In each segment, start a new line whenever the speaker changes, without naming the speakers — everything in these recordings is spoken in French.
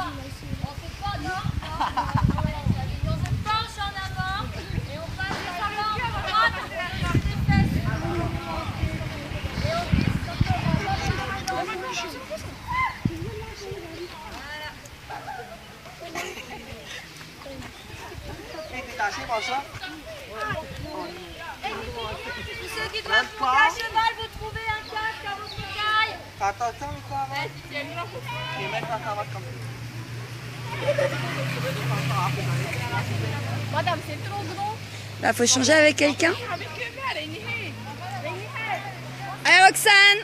penche en avant et on passe sur la jambe droite par tes fesses. Et on glisse simplement. Tous ceux qui doivent monter à cheval, vous trouvez un casque à votre taille. Madame, c'est trop gros.
Là, faut changer avec quelqu'un. Allez, Roxane.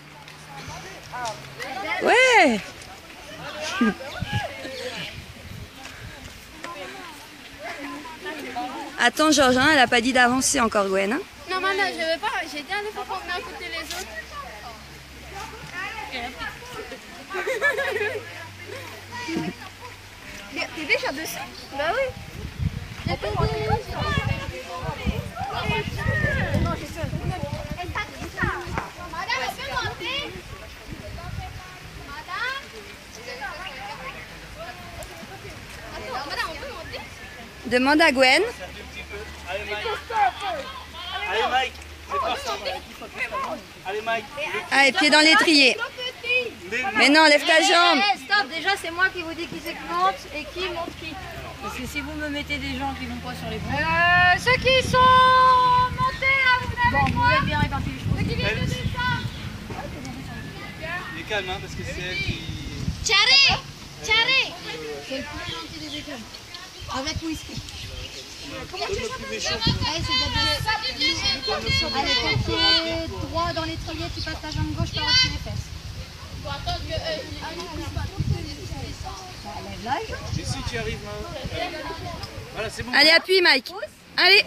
Ouais. Attends, Georges, hein, elle a pas dit d'avancer encore, Gwen. Hein.
Non, madame, je veux pas. J'ai dit, il faut qu'on vienne écouter les autres. T'es déjà dessus? Bah oui. Non, je sais. Madame, on peut monter? Madame, on peut monter?
Demande à Gwen.
Allez Mike. Allez Mike. C'est pas ça. Allez Mike.
Allez, pied dans l'étrier. Mais non, lève ta jambe.
Stop, déjà c'est moi qui vous dis qui c'est qui monte et qui monte qui. Parce que si vous me mettez des gens qui vont pas sur les ponts. Ceux qui sont montés là, vous venez avec moi. Vous êtes bien répartis, je pense. Ceux qui viennent de descendre.
Il est calme hein, parce que c'est elle qui...
Tcharé. Tcharé.
C'est le plus gentil des écoles. Avec whisky.
Comment tu chantes?
Allez, c'est allez, quand tu es droit dans l'étrier, tu passes ta jambe gauche par-dessus les fesses.
Faut attendre que...
Et si tu arrives là. Voilà, c'est bon.
Allez, appuie, Mike. Allez.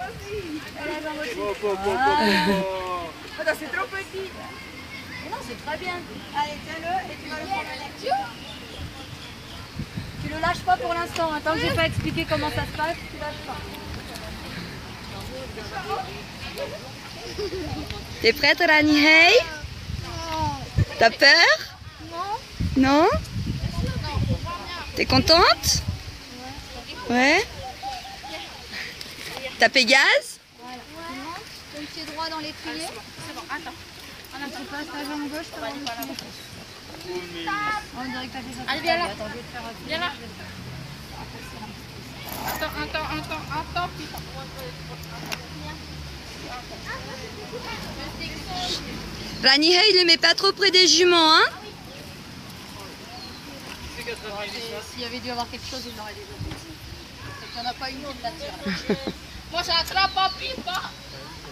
C'est trop petit. Non, c'est très bien. Allez, tiens-le et tu vas le prendre avec.
Tu le lâches pas pour l'instant. Tant que j'ai pas expliqué comment ça se passe, tu lâches pas.
T'es prête, Rani? Hey. T'as peur? Non. T'es contente? Ouais. T'as Pégase?
Voilà. Comme tu es droit dans l'étrier.
C'est bon, attends.
Tu passes ta jambe gauche par-dessus les fesses. On dirait que t'as déjà fait.
Allez, viens là.
Attends, je vais te faire un peu.
Viens là. Attends.
Rani, hey, il le met pas trop près des juments, hein?
S'il y avait dû avoir quelque chose, il l'aurait déjà fait. Il n'y en a pas une autre là-dessus.
Moi, ça attrape pas, pile pas.